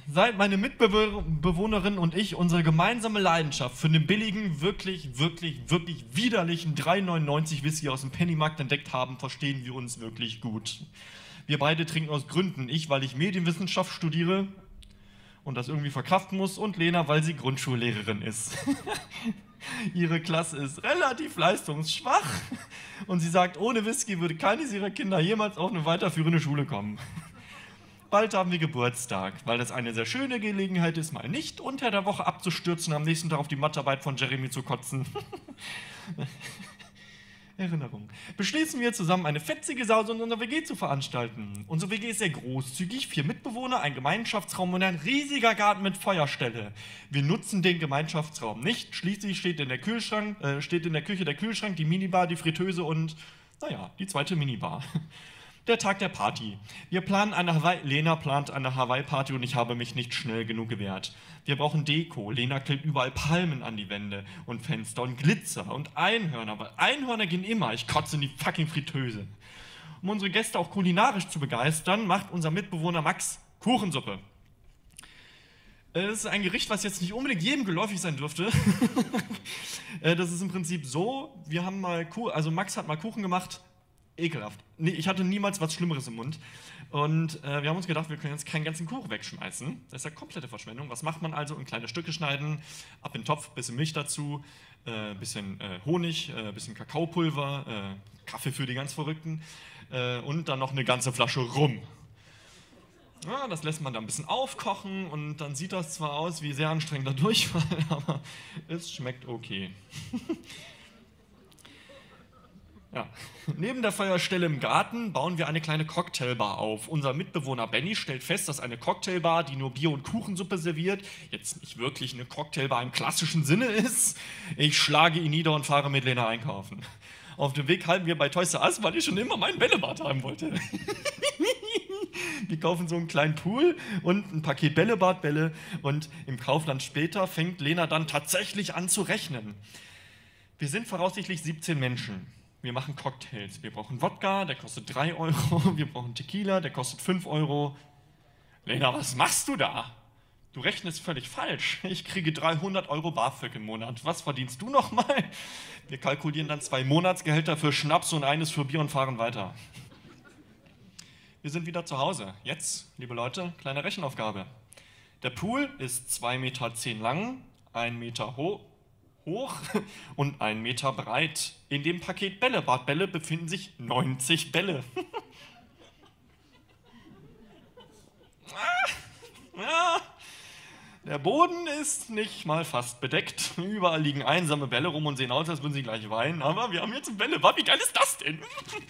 Seit meine Mitbewohnerin und ich unsere gemeinsame Leidenschaft für den billigen, wirklich widerlichen 3,99 Whisky aus dem Pennymarkt entdeckt haben, verstehen wir uns wirklich gut. Wir beide trinken aus Gründen. Ich, weil ich Medienwissenschaft studiere und das irgendwie verkraften muss, und Lena, weil sie Grundschullehrerin ist. Ihre Klasse ist relativ leistungsschwach und sie sagt, ohne Whisky würde keines ihrer Kinder jemals auf eine weiterführende Schule kommen. Bald haben wir Geburtstag, weil das eine sehr schöne Gelegenheit ist, mal nicht unter der Woche abzustürzen, am nächsten Tag auf die Mathearbeit von Jeremy zu kotzen. Erinnerung. Beschließen wir zusammen, eine fetzige Sause in unserer WG zu veranstalten. Unsere WG ist sehr großzügig, 4 Mitbewohner, ein Gemeinschaftsraum und ein riesiger Garten mit Feuerstelle. Wir nutzen den Gemeinschaftsraum nicht, schließlich steht in der Küche der Kühlschrank, die Minibar, die Fritteuse und, naja, die zweite Minibar. Der Tag der Party. Lena plant eine Hawaii-Party und ich habe mich nicht schnell genug gewehrt. Wir brauchen Deko. Lena klebt überall Palmen an die Wände und Fenster und Glitzer und Einhörner, weil Einhörner gehen immer. Ich kotze in die fucking Fritteuse. Um unsere Gäste auch kulinarisch zu begeistern, macht unser Mitbewohner Max Kuchensuppe. Das ist ein Gericht, was jetzt nicht unbedingt jedem geläufig sein dürfte. Das ist im Prinzip so, Max hat mal Kuchen gemacht. Ekelhaft. Nee, ich hatte niemals was Schlimmeres im Mund. Und wir haben uns gedacht, wir können jetzt keinen ganzen Kuchen wegschmeißen. Das ist ja komplette Verschwendung. Was macht man also? In kleine Stücke schneiden, ab in den Topf, bisschen Milch dazu, bisschen Honig, bisschen Kakaopulver, Kaffee für die ganz Verrückten und dann noch eine ganze Flasche Rum. Ja, das lässt man dann ein bisschen aufkochen und dann sieht das zwar aus wie sehr anstrengender Durchfall, aber es schmeckt okay. Ja. Neben der Feuerstelle im Garten bauen wir eine kleine Cocktailbar auf. Unser Mitbewohner Benny stellt fest, dass eine Cocktailbar, die nur Bier und Kuchensuppe serviert, jetzt nicht wirklich eine Cocktailbar im klassischen Sinne ist. Ich schlage ihn nieder und fahre mit Lena einkaufen. Auf dem Weg halten wir bei Toys R Us, weil ich schon immer meinen Bällebad haben wollte. Wir kaufen so einen kleinen Pool und ein Paket Bällebadbälle und im Kaufland später fängt Lena dann tatsächlich an zu rechnen. Wir sind voraussichtlich 17 Menschen. Wir machen Cocktails. Wir brauchen Wodka, der kostet 3 Euro. Wir brauchen Tequila, der kostet 5 Euro. Lena, was machst du da? Du rechnest völlig falsch. Ich kriege 300 Euro BAföG im Monat. Was verdienst du nochmal? Wir kalkulieren dann 2 Monatsgehälter für Schnaps und eines für Bier und fahren weiter. Wir sind wieder zu Hause. Jetzt, liebe Leute, kleine Rechenaufgabe. Der Pool ist 2,10 Meter lang, 1 Meter hoch und 1 Meter breit. In dem Paket Bällebadbälle befinden sich 90 Bälle. Ja, der Boden ist nicht mal fast bedeckt. Überall liegen einsame Bälle rum und sehen aus, als würden sie gleich weinen. Aber wir haben jetzt ein Bällebad. Wie geil ist das denn?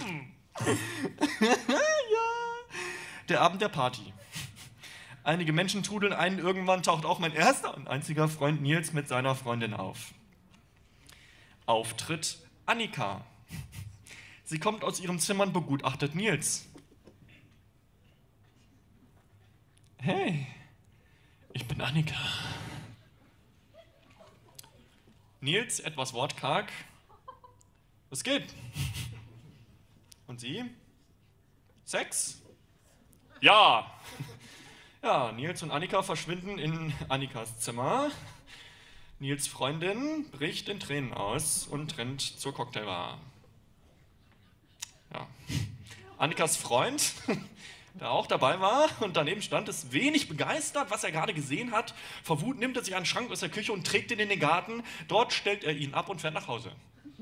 Ja. Der Abend der Party. Einige Menschen trudeln ein. Irgendwann taucht auch mein erster und einziger Freund Nils mit seiner Freundin auf. Auftritt Annika. Sie kommt aus ihrem Zimmer und begutachtet Nils. Hey, ich bin Annika. Nils, etwas wortkarg. Was geht? Und sie? Sex? Ja. Ja, Nils und Annika verschwinden in Annikas Zimmer. Nils' Freundin bricht in Tränen aus und rennt zur Cocktailbar. Ja. Annikas Freund, der auch dabei war und daneben stand, ist wenig begeistert, was er gerade gesehen hat. Vor Wut nimmt er sich einen Schrank aus der Küche und trägt ihn in den Garten. Dort stellt er ihn ab und fährt nach Hause.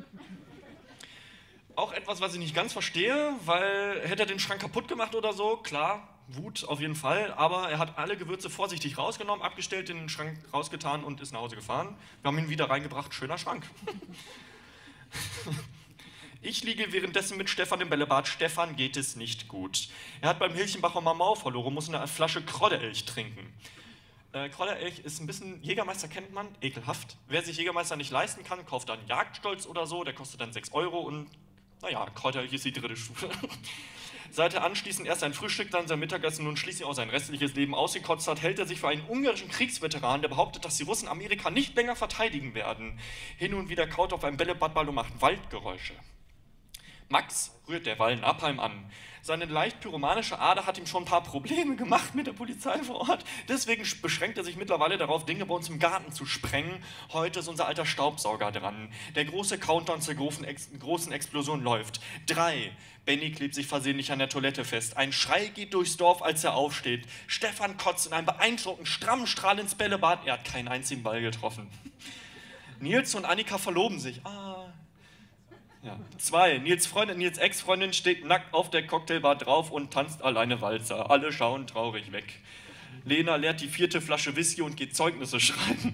Auch etwas, was ich nicht ganz verstehe, weil hätte er den Schrank kaputt gemacht oder so, klar, Wut auf jeden Fall, aber er hat alle Gewürze vorsichtig rausgenommen, abgestellt, in den Schrank rausgetan und ist nach Hause gefahren. Wir haben ihn wieder reingebracht, schöner Schrank. Ich liege währenddessen mit Stefan im Bällebad. Stefan geht es nicht gut. Er hat beim Hilchenbacher Mamau verloren, muss eine Flasche Kroddeelch trinken. Kroddeelch ist ein bisschen, Jägermeister kennt man, ekelhaft. Wer sich Jägermeister nicht leisten kann, kauft dann Jagdstolz oder so, der kostet dann 6 Euro und naja, Kroddeelch ist die 3. Stufe. Seit er anschließend erst sein Frühstück, dann sein Mittagessen und schließlich auch sein restliches Leben ausgekotzt hat, hält er sich für einen ungarischen Kriegsveteran, der behauptet, dass die Russen Amerika nicht länger verteidigen werden. Hin und wieder kaut auf einem Bällebadball und macht Waldgeräusche. Max rührt derweil Napalm an. Seine leicht pyromanische Ader hat ihm schon ein paar Probleme gemacht mit der Polizei vor Ort. Deswegen beschränkt er sich mittlerweile darauf, Dinge bei uns im Garten zu sprengen. Heute ist unser alter Staubsauger dran. Der große Countdown zur großen Explosion läuft. 3. Benny klebt sich versehentlich an der Toilette fest. Ein Schrei geht durchs Dorf, als er aufsteht. Stefan kotzt in einem beeindruckend strammen Strahl ins Bällebad. Er hat keinen einzigen Ball getroffen. Nils und Annika verloben sich. Ja. 2. Nils Ex-Freundin steht nackt auf der Cocktailbar drauf und tanzt alleine Walzer. Alle schauen traurig weg. Lena leert die 4. Flasche Whisky und geht Zeugnisse schreiben.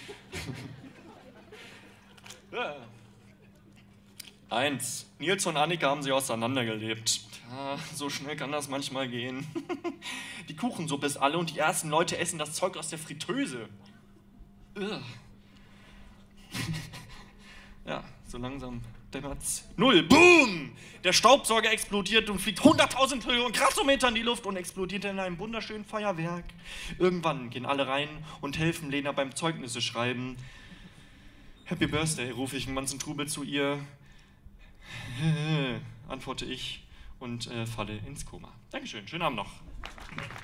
1. Nils und Annika haben sich auseinandergelebt. Ja, so schnell kann das manchmal gehen. Die Kuchensuppe ist alle und die ersten Leute essen das Zeug aus der Fritteuse. Ja, so langsam dämmert's. 0. Boom! Der Staubsauger explodiert und fliegt 100.000 Kilometer in die Luft und explodiert in einem wunderschönen Feuerwerk. Irgendwann gehen alle rein und helfen Lena beim Zeugnisse schreiben. Happy Birthday, rufe ich im ganzen Trubel zu ihr. Antworte ich und falle ins Koma. Dankeschön, schönen Abend noch.